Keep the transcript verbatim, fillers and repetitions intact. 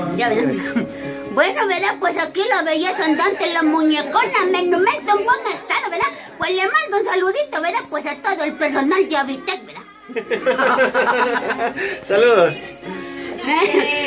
Ya, ¿verdad? Bueno, ¿verdad? Pues aquí la belleza andante, la muñecona, menumento en buen estado, ¿verdad? Pues le mando un saludito, ¿verdad? Pues a todo el personal de Avitec, ¿verdad? Saludos.